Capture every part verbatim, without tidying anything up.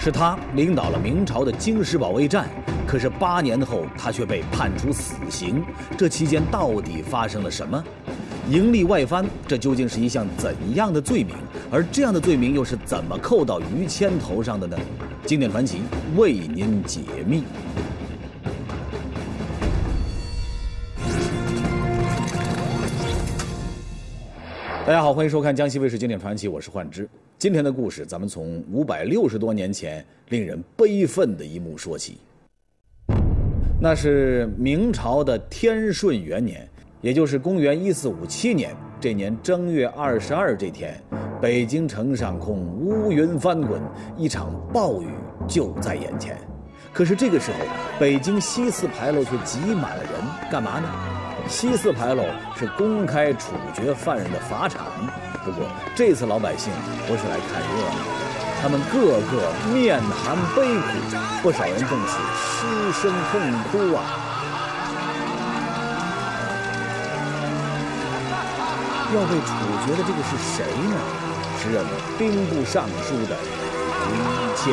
是他领导了明朝的京师保卫战，可是八年后他却被判处死刑。这期间到底发生了什么？营利外藩，这究竟是一项怎样的罪名？而这样的罪名又是怎么扣到于谦头上的呢？经典传奇为您解密。大家好，欢迎收看江西卫视经典传奇，我是幻之。今天的故事，咱们从五百六十多年前令人悲愤的一幕说起。那是明朝的天顺元年，也就是公元一四五七年。这年正月二十二这天，北京城上空乌云翻滚，一场暴雨就在眼前。可是这个时候，北京西四牌楼却挤满了人，干嘛呢？西四牌楼是公开处决犯人的法场，不过这次老百姓不是来看热闹，他们个个面含悲苦，不少人更是失声痛哭啊！要被处决的这个是谁呢？时任兵部尚书的于谦。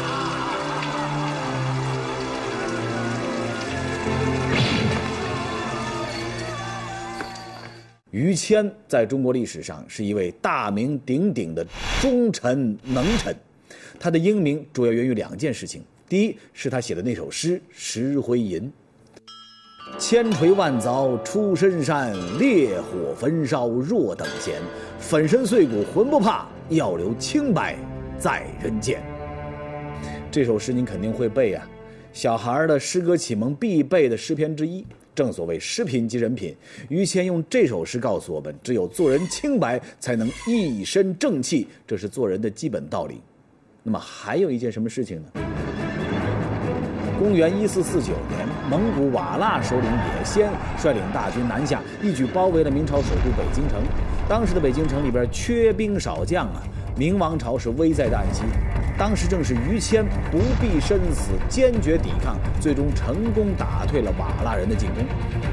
于谦在中国历史上是一位大名鼎鼎的忠臣能臣，他的英名主要源于两件事情。第一是他写的那首诗《石灰吟》：千锤万凿出深山，烈火焚烧若等闲。粉身碎骨浑不怕，要留清白在人间。这首诗您肯定会背啊，小孩的诗歌启蒙必背的诗篇之一。正所谓诗品即人品，于谦用这首诗告诉我们，只有做人清白，才能一身正气，这是做人的基本道理。那么还有一件什么事情呢？公元一四四九年，蒙古瓦剌首领也先率领大军南下，一举包围了明朝首都北京城。当时的北京城里边缺兵少将啊，明王朝是危在旦夕。当时正是于谦不避生死，坚决抵抗，最终成功打退了瓦剌人的进攻。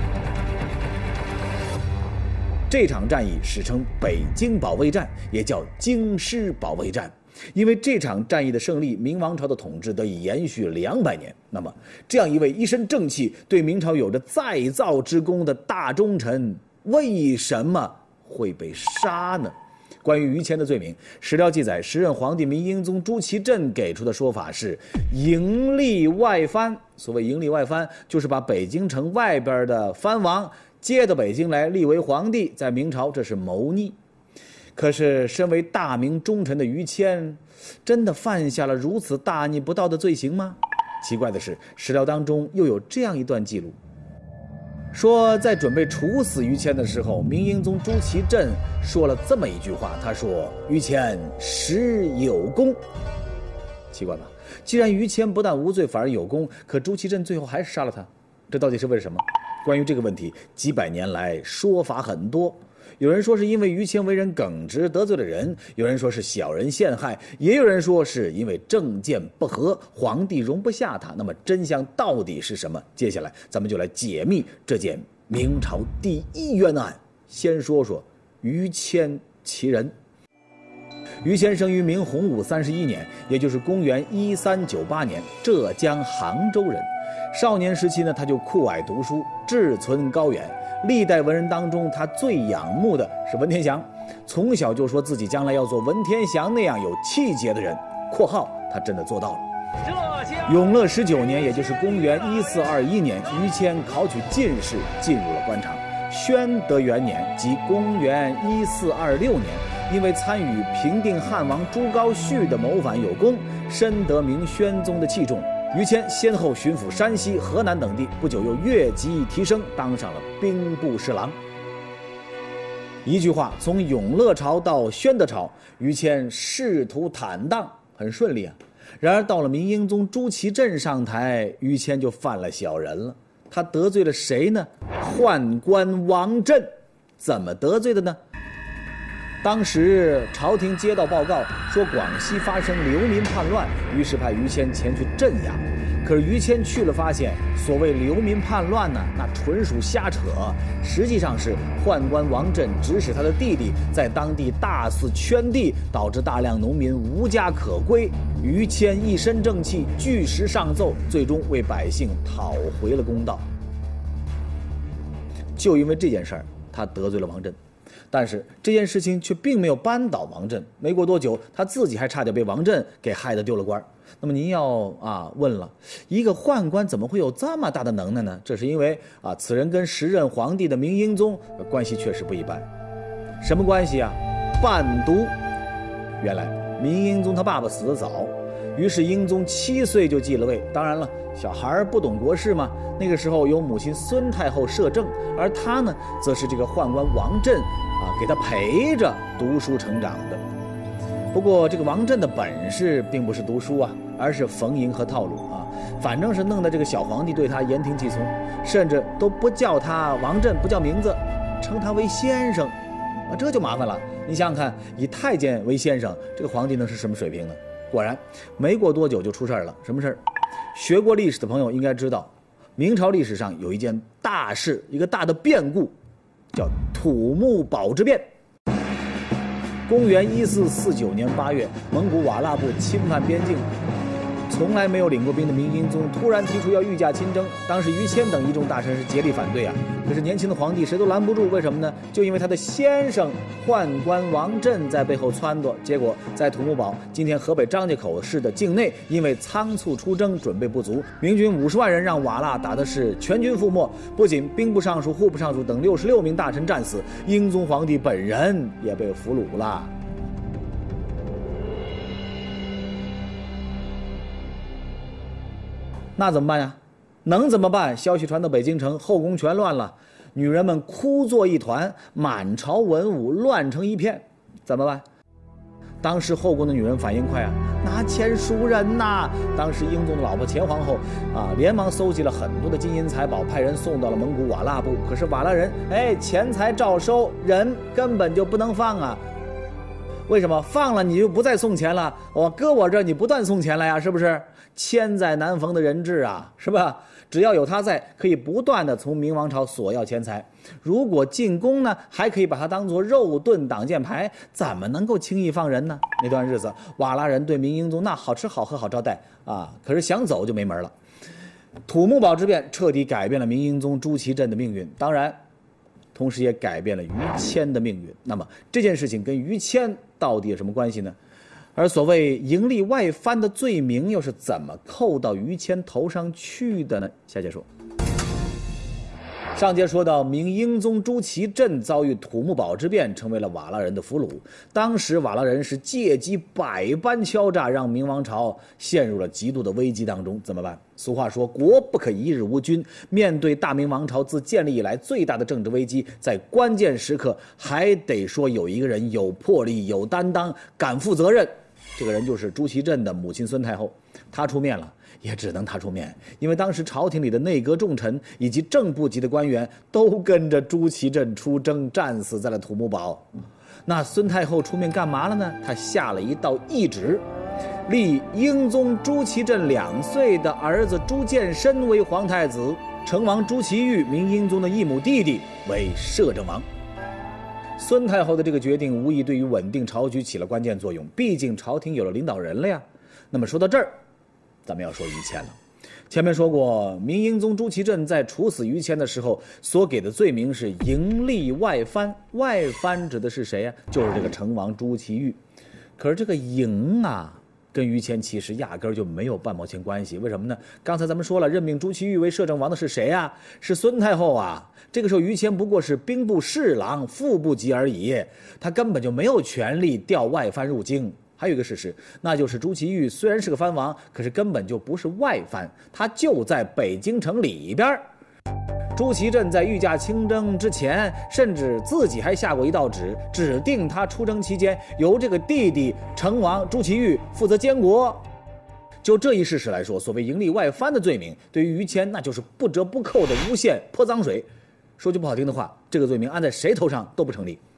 这场战役史称北京保卫战，也叫京师保卫战。因为这场战役的胜利，明王朝的统治得以延续两百年。那么，这样一位一身正气、对明朝有着再造之功的大忠臣，为什么会被杀呢？关于于谦的罪名，史料记载，时任皇帝明英宗朱祁镇给出的说法是营利外藩。所谓营利外藩，就是把北京城外边的藩王接到北京来立为皇帝，在明朝这是谋逆。可是身为大明忠臣的于谦，真的犯下了如此大逆不道的罪行吗？奇怪的是，史料当中又有这样一段记录，说在准备处死于谦的时候，明英宗朱祁镇说了这么一句话，他说于谦实有功。奇怪吧？既然于谦不但无罪反而有功，可朱祁镇最后还是杀了他，这到底是为了什么？关于这个问题，几百年来说法很多。有人说是因为于谦为人耿直得罪了人，有人说是小人陷害，也有人说是因为政见不合，皇帝容不下他。那么真相到底是什么？接下来咱们就来解密这件明朝第一冤案。先说说于谦其人。于谦生于明洪武三十一年，也就是公元一三九八年，浙江杭州人。少年时期呢，他就酷爱读书，志存高远。历代文人当中，他最仰慕的是文天祥，从小就说自己将来要做文天祥那样有气节的人（括号他真的做到了）。永乐十九年，也就是公元一四二一年，于谦考取进士，进入了官场。宣德元年，即公元一四二六年，因为参与平定汉王朱高煦的谋反有功，深得明宣宗的器重。于谦先后巡抚山西、河南等地，不久又越级提升，当上了兵部侍郎。一句话，从永乐朝到宣德朝，于谦仕途坦荡，很顺利啊。然而到了明英宗朱祁镇上台，于谦就犯了小人了。他得罪了谁呢？宦官王振。怎么得罪的呢？ 当时朝廷接到报告说广西发生流民叛乱，于是派于谦前去镇压。可是于谦去了，发现所谓流民叛乱呢，那纯属瞎扯。实际上是宦官王振指使他的弟弟在当地大肆圈地，导致大量农民无家可归。于谦一身正气，据实上奏，最终为百姓讨回了公道。就因为这件事儿，他得罪了王振。但是这件事情却并没有扳倒王振，没过多久，他自己还差点被王振给害得丢了官。那么您要啊问了，一个宦官怎么会有这么大的能耐呢？这是因为啊，此人跟时任皇帝的明英宗关系确实不一般。什么关系啊？伴读。原来明英宗他爸爸死得早，于是英宗七岁就继了位。当然了，小孩不懂国事嘛，那个时候由母亲孙太后摄政，而他呢，则是这个宦官王振啊，给他陪着读书成长的。不过这个王振的本事并不是读书啊，而是逢迎和套路啊，反正是弄得这个小皇帝对他言听计从，甚至都不叫他王振，不叫名字，称他为先生啊，这就麻烦了。你想想看，以太监为先生，这个皇帝能是什么水平呢？果然没过多久就出事儿了。什么事儿？学过历史的朋友应该知道，明朝历史上有一件大事，一个大的变故，叫土木堡之变。公元一四四九年八月，蒙古瓦剌部侵犯边境，从来没有领过兵的明英宗突然提出要御驾亲征，当时于谦等一众大臣是竭力反对啊。可是年轻的皇帝谁都拦不住，为什么呢？就因为他的先生宦官王振在背后撺掇。结果在土木堡，今天河北张家口市的境内，因为仓促出征，准备不足，明军五十万人让瓦剌打的是全军覆没。不仅兵部尚书、户部尚书等六十六名大臣战死，英宗皇帝本人也被俘虏了。那怎么办呀？能怎么办？消息传到北京城，后宫全乱了，女人们哭作一团，满朝文武乱成一片，怎么办？当时后宫的女人反应快啊，拿钱赎人呐！当时英宗的老婆前皇后啊，连忙搜集了很多的金银财宝，派人送到了蒙古瓦剌部。可是瓦剌人，哎，钱财照收，人根本就不能放啊！为什么？放了你就不再送钱了？我搁我这儿，你不断送钱来呀，是不是？千载难逢的人质啊，是吧？只要有他在，可以不断的从明王朝索要钱财。如果进宫呢，还可以把他当作肉盾挡箭牌，怎么能够轻易放人呢？那段日子，瓦剌人对明英宗那好吃好喝好招待啊，可是想走就没门了。土木堡之变彻底改变了明英宗朱祁镇的命运，当然，同时也改变了于谦的命运。那么这件事情跟于谦到底有什么关系呢？而所谓营利外藩的罪名又是怎么扣到于谦头上去的呢？下节说。上节说到，明英宗朱祁镇遭遇土木堡之变，成为了瓦剌人的俘虏。当时瓦剌人是借机百般敲诈，让明王朝陷入了极度的危机当中。怎么办？俗话说，国不可一日无君。面对大明王朝自建立以来最大的政治危机，在关键时刻还得说有一个人有魄力、有担当、敢负责任。这个人就是朱祁镇的母亲孙太后，她出面了。也只能他出面，因为当时朝廷里的内阁重臣以及正部级的官员都跟着朱祁镇出征，战死在了土木堡。那孙太后出面干嘛了呢？她下了一道懿旨，立英宗朱祁镇两岁的儿子朱见深为皇太子，成王朱祁钰，明英宗的异母弟弟，为摄政王。孙太后的这个决定无疑对于稳定朝局起了关键作用，毕竟朝廷有了领导人了呀。那么说到这儿，咱们要说于谦了。前面说过，明英宗朱祁镇在处死于谦的时候所给的罪名是营利外藩。外藩指的是谁呀？就是这个成王朱祁钰。可是这个营啊，跟于谦其实压根儿就没有半毛钱关系。为什么呢？刚才咱们说了，任命朱祁钰为摄政王的是谁呀？是孙太后啊。这个时候于谦不过是兵部侍郎、副部级而已，他根本就没有权力调外藩入京。还有一个事实，那就是朱祁钰虽然是个藩王，可是根本就不是外藩，他就在北京城里边。朱祁镇在御驾亲征之前，甚至自己还下过一道旨，指定他出征期间由这个弟弟成王朱祁钰负责监国。就这一事实来说，所谓营利外藩的罪名，对于于谦那就是不折不扣的诬陷、泼脏水。说句不好听的话，这个罪名安在谁头上都不成立。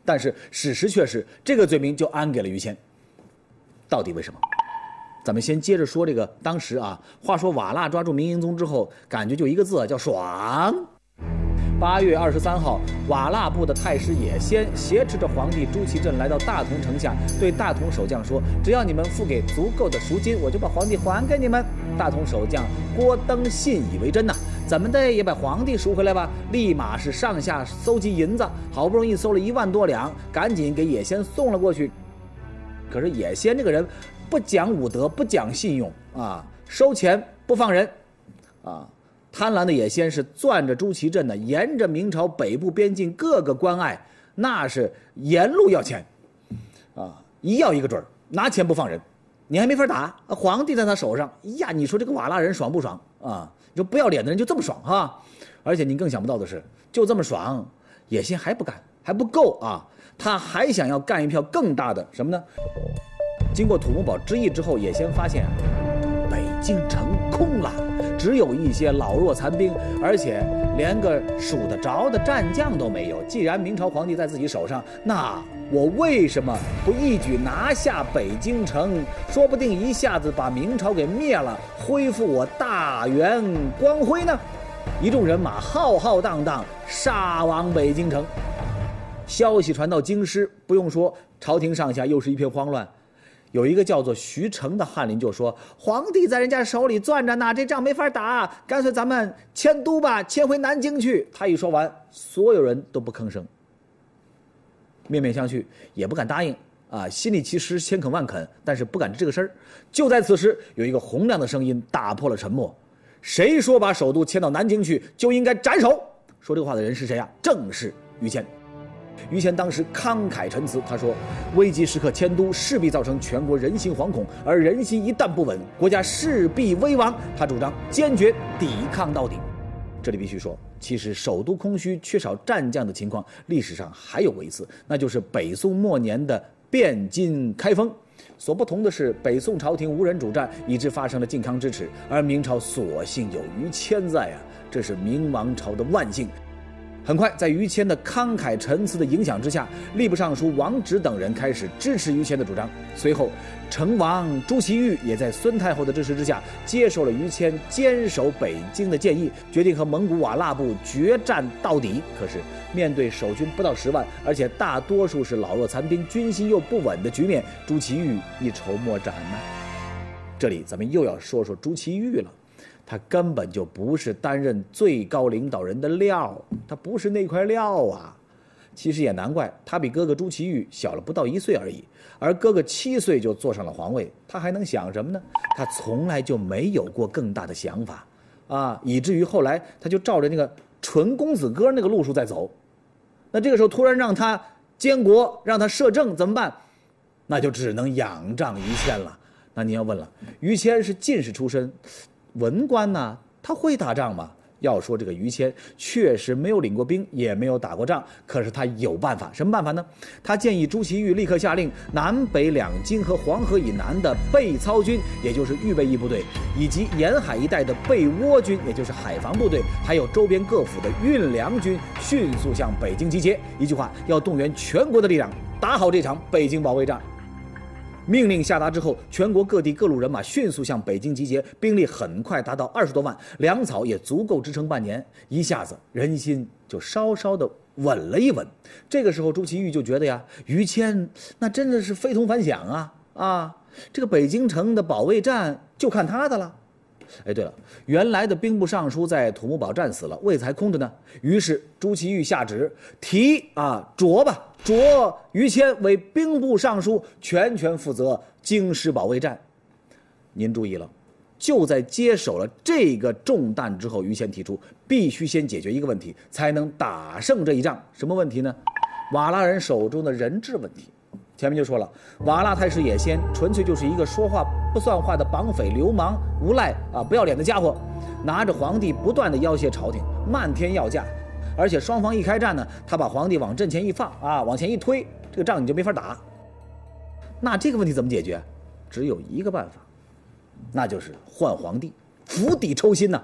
但是史实却是这个罪名就安给了于谦。到底为什么？咱们先接着说这个当时啊，话说瓦剌抓住明英宗之后，感觉就一个字，叫爽。八月二十三号，瓦剌部的太师也先挟持着皇帝朱祁镇来到大同城下，对大同守将说：“只要你们付给足够的赎金，我就把皇帝还给你们。”大同守将郭登信以为真呐、啊，怎么的也把皇帝赎回来吧。立马是上下搜集银子，好不容易搜了一万多两，赶紧给也先送了过去。可是也先这个人不讲武德，不讲信用啊，收钱不放人啊。贪婪的也先是攥着朱祁镇呢，沿着明朝北部边境各个关隘，那是沿路要钱啊，一要一个准儿，拿钱不放人，你还没法打，皇帝在他手上呀，你说这个瓦剌人爽不爽啊？你说不要脸的人就这么爽哈？而且你更想不到的是，就这么爽，也先还不干，还不够啊，他还想要干一票更大的什么呢？经过土木堡之役之后，也先发现啊，北京城空了，只有一些老弱残兵，而且连个数得着的战将都没有。既然明朝皇帝在自己手上，那我为什么不一举拿下北京城？说不定一下子把明朝给灭了，恢复我大元光辉呢？一众人马浩浩荡荡杀往北京城。消息传到京师，不用说，朝廷上下又是一片慌乱。有一个叫做徐成的翰林就说：“皇帝在人家手里攥着呢，这仗没法打，干脆咱们迁都吧，迁回南京去。”他一说完，所有人都不吭声，面面相觑，也不敢答应啊，心里其实千肯万肯，但是不敢这个事儿。就在此时，有一个洪亮的声音打破了沉默：“谁说把首都迁到南京去，就应该斩首？”说这个话的人是谁呀、啊？正是于谦。于谦当时慷慨陈词，他说：“危急时刻迁都，势必造成全国人心惶恐，而人心一旦不稳，国家势必危亡。”他主张坚决抵抗到底。这里必须说，其实首都空虚、缺少战将的情况，历史上还有过一次，那就是北宋末年的汴京开封。所不同的是，北宋朝廷无人主战，以致发生了靖康之耻，而明朝所幸有于谦在啊，这是明王朝的万幸。很快，在于谦的慷慨陈词的影响之下，吏部尚书王直等人开始支持于谦的主张。随后，成王朱祁钰也在孙太后的支持之下，接受了于谦坚守北京的建议，决定和蒙古瓦剌部决战到底。可是，面对守军不到十万，而且大多数是老弱残兵，军心又不稳的局面，朱祁钰一筹莫展呢。这里咱们又要说说朱祁钰了。他根本就不是担任最高领导人的料，他不是那块料啊。其实也难怪，他比哥哥朱祁钰小了不到一岁而已，而哥哥七岁就坐上了皇位，他还能想什么呢？他从来就没有过更大的想法啊，以至于后来他就照着那个纯公子哥那个路数在走。那这个时候突然让他监国，让他摄政怎么办？那就只能仰仗于谦了。那你要问了，于谦是进士出身，文官呢，他会打仗吗？要说这个于谦确实没有领过兵，也没有打过仗，可是他有办法。什么办法呢？他建议朱祁钰立刻下令，南北两京和黄河以南的备操军，也就是预备役部队，以及沿海一带的备倭军，也就是海防部队，还有周边各府的运粮军，迅速向北京集结。一句话，要动员全国的力量，打好这场北京保卫战。命令下达之后，全国各地各路人马迅速向北京集结，兵力很快达到二十多万，粮草也足够支撑半年。一下子人心就稍稍的稳了一稳。这个时候朱祁钰就觉得呀，于谦那真的是非同凡响啊啊！这个北京城的保卫战就看他的了。哎，对了，原来的兵部尚书在土木堡战死了，位子还空着呢。于是朱祁钰下旨提啊擢吧，擢于谦为兵部尚书，全权负责京师保卫战。您注意了，就在接手了这个重担之后，于谦提出必须先解决一个问题，才能打胜这一仗。什么问题呢？瓦剌人手中的人质问题。前面就说了，瓦剌太师也先纯粹就是一个说话不算话的绑匪、流氓、无赖啊，不要脸的家伙，拿着皇帝不断的要挟朝廷，漫天要价。而且双方一开战呢，他把皇帝往阵前一放啊，往前一推，这个仗你就没法打。那这个问题怎么解决？只有一个办法，那就是换皇帝，釜底抽薪呐、啊，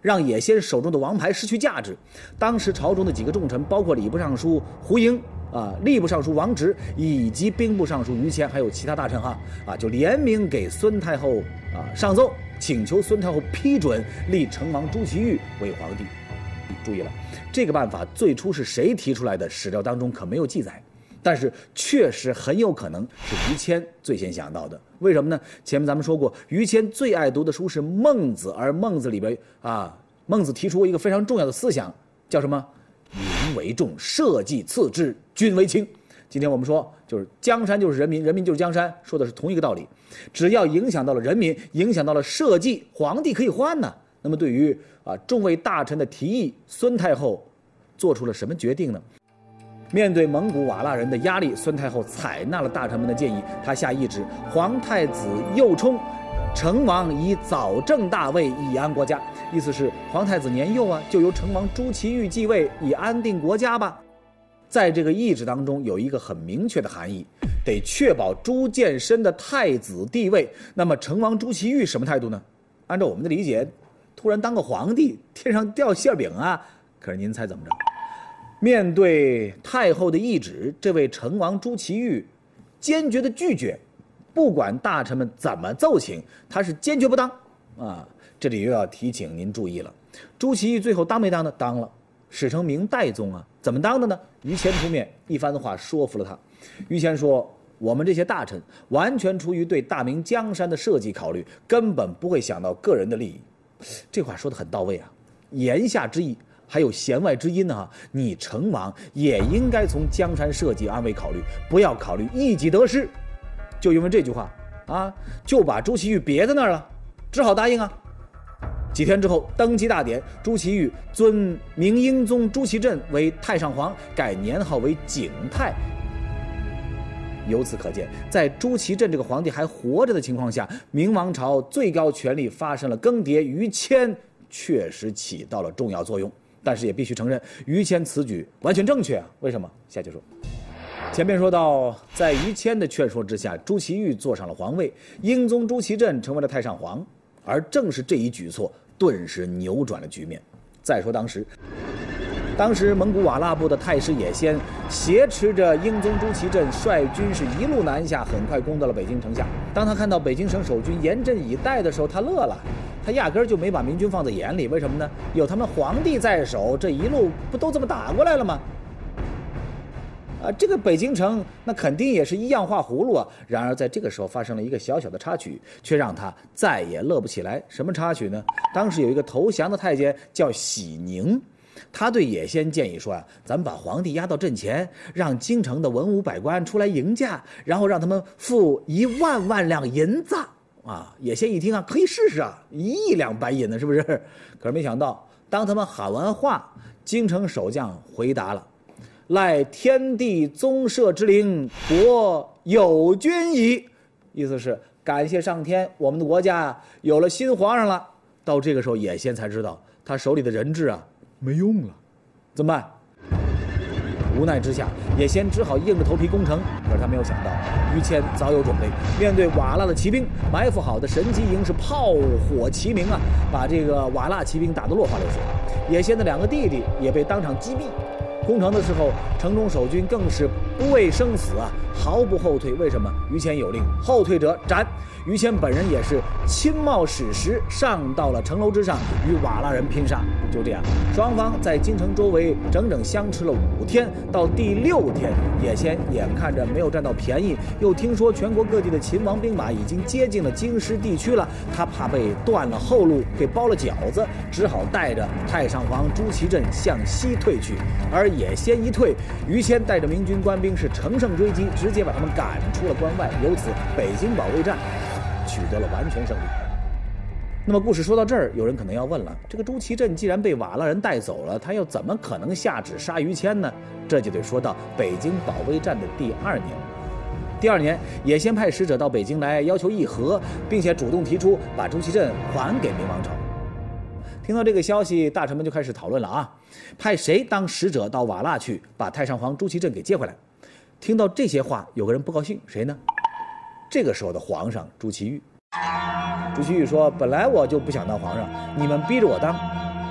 让野先手中的王牌失去价值。当时朝中的几个重臣，包括礼部尚书胡英啊、吏部尚书王直以及兵部尚书于谦，还有其他大臣哈啊，就联名给孙太后啊上奏，请求孙太后批准立成王朱祁钰为皇帝。注意了，这个办法最初是谁提出来的？史料当中可没有记载。但是确实很有可能是于谦最先想到的，为什么呢？前面咱们说过，于谦最爱读的书是《孟子》，而《孟子》里边啊，孟子提出一个非常重要的思想，叫什么？民为重，社稷次之，君为轻。今天我们说，就是江山就是人民，人民就是江山，说的是同一个道理。只要影响到了人民，影响到了社稷，皇帝可以换呢。那么对于啊众位大臣的提议，孙太后做出了什么决定呢？面对蒙古瓦剌人的压力，孙太后采纳了大臣们的建议，她下懿旨，皇太子幼冲，成王以早正大位，以安国家。意思是皇太子年幼啊，就由成王朱祁钰继位，以安定国家吧。在这个懿旨当中有一个很明确的含义，得确保朱见深的太子地位。那么成王朱祁钰什么态度呢？按照我们的理解，突然当个皇帝，天上掉馅饼啊！可是您猜怎么着？面对太后的懿旨，这位成王朱祁钰坚决的拒绝，不管大臣们怎么奏请，他是坚决不当啊！这里又要提醒您注意了，朱祁钰最后当没当呢？当了，史称明代宗啊。怎么当的呢？于谦出面一番的话说服了他。于谦说，我们这些大臣完全出于对大明江山的社稷考虑，根本不会想到个人的利益。这话说得很到位啊，言下之意还有弦外之音啊！你成王也应该从江山社稷安危考虑，不要考虑一己得失。就因为这句话啊，就把朱祁钰别在那儿了，只好答应啊。几天之后，登基大典，朱祁钰尊明英宗朱祁镇为太上皇，改年号为景泰。由此可见，在朱祁镇这个皇帝还活着的情况下，明王朝最高权力发生了更迭，于谦确实起到了重要作用。但是也必须承认，于谦此举完全正确啊！为什么？下节说。前面说到，在于谦的劝说之下，朱祁钰坐上了皇位，英宗朱祁镇成为了太上皇。而正是这一举措，顿时扭转了局面。再说当时，当时蒙古瓦剌部的太师也先挟持着英宗朱祁镇，率军是一路南下，很快攻到了北京城下。当他看到北京城守军严阵以待的时候，他乐了。他压根儿就没把明军放在眼里，为什么呢？有他们皇帝在手，这一路不都这么打过来了吗？啊，这个北京城那肯定也是一样画葫芦啊。然而在这个时候发生了一个小小的插曲，却让他再也乐不起来。什么插曲呢？当时有一个投降的太监叫喜宁，他对也先建议说啊，咱们把皇帝押到阵前，让京城的文武百官出来迎驾，然后让他们付一万万两银子。啊，也先一听啊，可以试试啊，一亿两白银呢，是不是？可是没想到，当他们喊完话，京城守将回答了：“赖天地宗社之灵，国有君矣。”意思是感谢上天，我们的国家有了新皇上了。到这个时候，也先才知道他手里的人质啊没用了，怎么办？无奈之下，也先只好硬着头皮攻城。可是他没有想到，于谦早有准备，面对瓦剌的骑兵，埋伏好的神机营是炮火齐鸣啊，把这个瓦剌骑兵打得落花流水。也先的两个弟弟也被当场击毙。攻城的时候，城中守军更是不畏生死啊，毫不后退。为什么？于谦有令，后退者斩。于谦本人也是亲冒矢石，上到了城楼之上，与瓦剌人拼杀。就这样，双方在京城周围整整相持了五天。到第六天，也先眼看着没有占到便宜，又听说全国各地的秦王兵马已经接近了京师地区了，他怕被断了后路，给包了饺子，只好带着太上皇朱祁镇向西退去。而也先一退，于谦带着明军官兵是乘胜追击，直接把他们赶出了关外。由此，北京保卫战取得了完全胜利。那么故事说到这儿，有人可能要问了，这个朱祁镇既然被瓦剌人带走了，他又怎么可能下旨杀于谦呢？这就得说到北京保卫战的第二年。第二年，也先派使者到北京来要求议和，并且主动提出把朱祁镇还给明王朝。听到这个消息，大臣们就开始讨论了啊，派谁当使者到瓦剌去，把太上皇朱祁镇给接回来。听到这些话，有个人不高兴，谁呢？这个时候的皇上朱祁钰。朱祁钰说：“本来我就不想当皇上，你们逼着我当，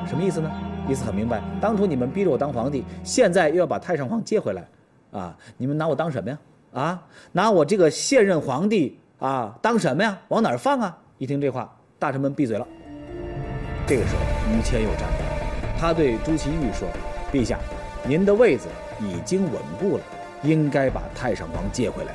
什么意思呢？意思很明白，当初你们逼着我当皇帝，现在又要把太上皇接回来，啊，你们拿我当什么呀？啊，拿我这个现任皇帝啊当什么呀？往哪儿放啊？一听这话，大臣们闭嘴了。这个时候，于谦又站出来，他对朱祁钰说：“陛下，您的位子已经稳固了，应该把太上皇接回来。”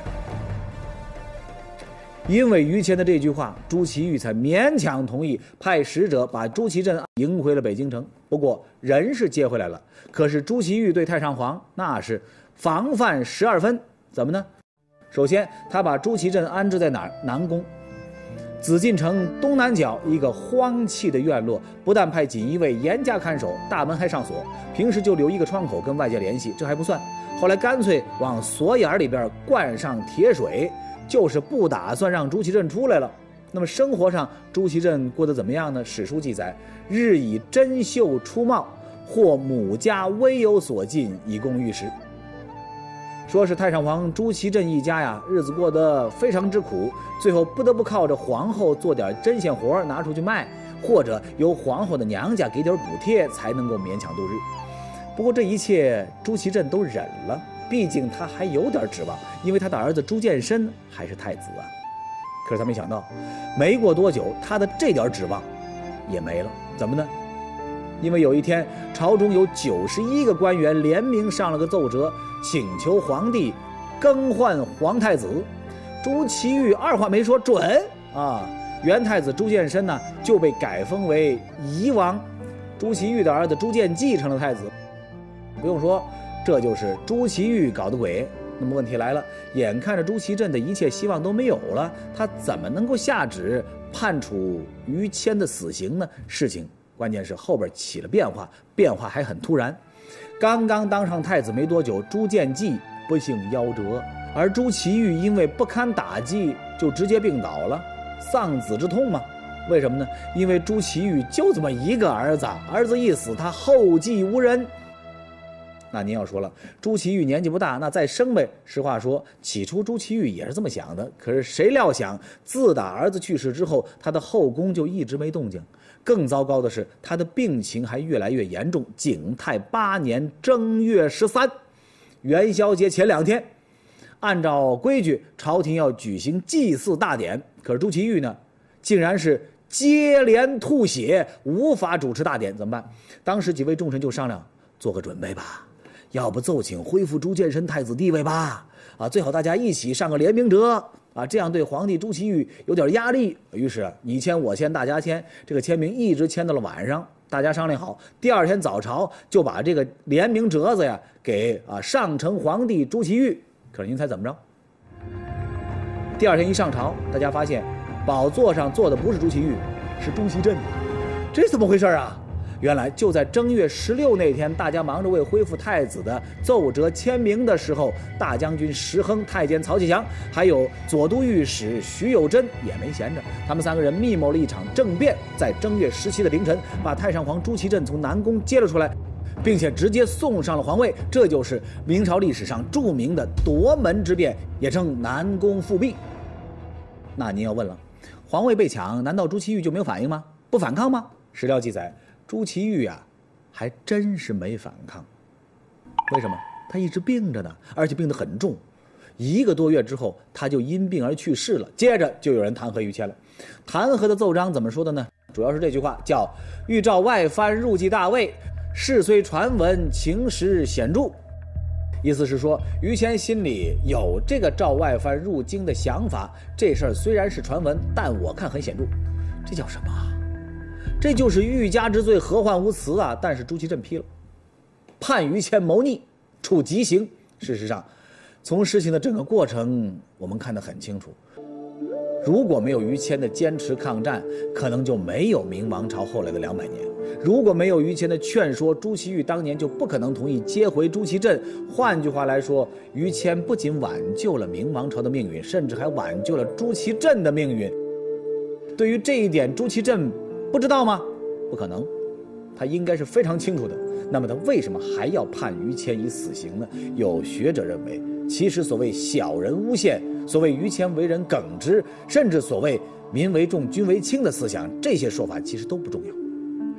因为于谦的这句话，朱祁钰才勉强同意派使者把朱祁镇迎回了北京城。不过人是接回来了，可是朱祁钰对太上皇那是防范十二分。怎么呢？首先，他把朱祁镇安置在哪儿？南宫，紫禁城东南角一个荒弃的院落，不但派锦衣卫严加看守，大门还上锁，平时就留一个窗口跟外界联系。这还不算，后来干脆往锁眼里边灌上铁水，就是不打算让朱祁镇出来了。那么生活上，朱祁镇过得怎么样呢？史书记载，日以珍馐出帽，或母家微有所进，以供御食。说是太上皇朱祁镇一家呀，日子过得非常之苦，最后不得不靠着皇后做点针线活拿出去卖，或者由皇后的娘家给点补贴，才能够勉强度日。不过这一切朱祁镇都忍了，毕竟他还有点指望，因为他的儿子朱见深还是太子啊。可是他没想到，没过多久，他的这点指望也没了。怎么呢？因为有一天，朝中有九十一个官员联名上了个奏折，请求皇帝更换皇太子。朱祁钰二话没说，准啊！元太子朱见深呢就被改封为夷王，朱祁钰的儿子朱见济成了太子。不用说，这就是朱祁钰搞的鬼。那么问题来了，眼看着朱祁镇的一切希望都没有了，他怎么能够下旨判处于谦的死刑呢？事情关键是后边起了变化，变化还很突然。刚刚当上太子没多久，朱见济不幸夭折，而朱祁钰因为不堪打击，就直接病倒了，丧子之痛嘛。为什么呢？因为朱祁钰就这么一个儿子，儿子一死，他后继无人。那您要说了，朱祁钰年纪不大，那再生呗。实话说，起初朱祁钰也是这么想的，可是谁料想，自打儿子去世之后，他的后宫就一直没动静。更糟糕的是，他的病情还越来越严重。景泰八年正月十三，元宵节前两天，按照规矩，朝廷要举行祭祀大典，可是朱祁钰呢，竟然是接连吐血，无法主持大典，怎么办？当时几位重臣就商量，做个准备吧。要不奏请恢复朱见深太子地位吧？啊，最好大家一起上个联名折啊，这样对皇帝朱祁钰有点压力。于是你签我签大家签，这个签名一直签到了晚上。大家商量好，第二天早朝就把这个联名折子呀给啊上呈皇帝朱祁钰。可是您猜怎么着？第二天一上朝，大家发现宝座上坐的不是朱祁钰，是朱祁镇。这是怎么回事啊？原来就在正月十六那天，大家忙着为恢复太子的奏折签名的时候，大将军石亨、太监曹启祥，还有左都御史徐有贞也没闲着。他们三个人密谋了一场政变，在正月十七的凌晨，把太上皇朱祁镇从南宫接了出来，并且直接送上了皇位。这就是明朝历史上著名的夺门之变，也称南宫复辟。那您要问了，皇位被抢，难道朱祁钰就没有反应吗？不反抗吗？史料记载，朱祁钰啊，还真是没反抗。为什么？他一直病着呢，而且病得很重。一个多月之后，他就因病而去世了。接着就有人弹劾于谦了。弹劾的奏章怎么说的呢？主要是这句话，叫“欲召外藩入继大位，事虽传闻，情实显著”。意思是说，于谦心里有这个召外藩入京的想法，这事儿虽然是传闻，但我看很显著。这叫什么？这就是欲加之罪，何患无辞啊！但是朱祁镇批了，判于谦谋逆，处极刑。事实上，从事情的整个过程，我们看得很清楚。如果没有于谦的坚持抗战，可能就没有明王朝后来的两百年。如果没有于谦的劝说，朱祁钰当年就不可能同意接回朱祁镇。换句话来说，于谦不仅挽救了明王朝的命运，甚至还挽救了朱祁镇的命运。对于这一点，朱祁镇不知道吗？不可能，他应该是非常清楚的。那么他为什么还要判于谦以死刑呢？有学者认为，其实所谓小人诬陷，所谓于谦为人耿直，甚至所谓民为重君为轻的思想，这些说法其实都不重要。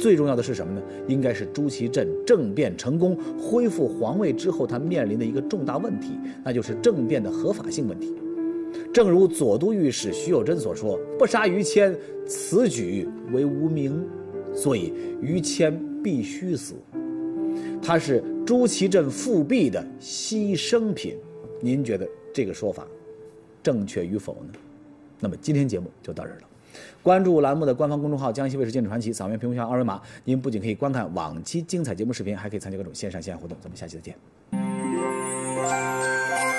最重要的是什么呢？应该是朱祁镇政变成功恢复皇位之后，他面临的一个重大问题，那就是政变的合法性问题。正如左都御史徐有贞所说：“不杀于谦，此举为无名，所以于谦必须死。”他是朱祁镇复辟的牺牲品。您觉得这个说法正确与否呢？那么今天节目就到这儿了。关注栏目的官方公众号江西卫视建筑传奇，扫描屏幕下二维码，您不仅可以观看往期精彩节目视频，还可以参加各种线上线下活动。咱们下期再见。